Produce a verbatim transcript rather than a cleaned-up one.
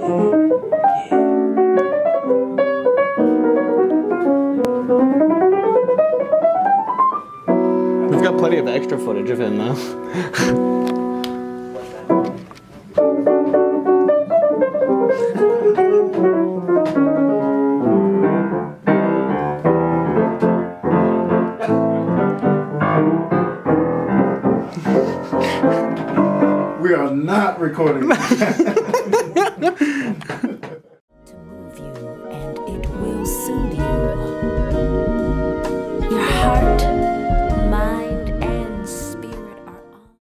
We've got plenty of extra footage of him, though. We are not recording.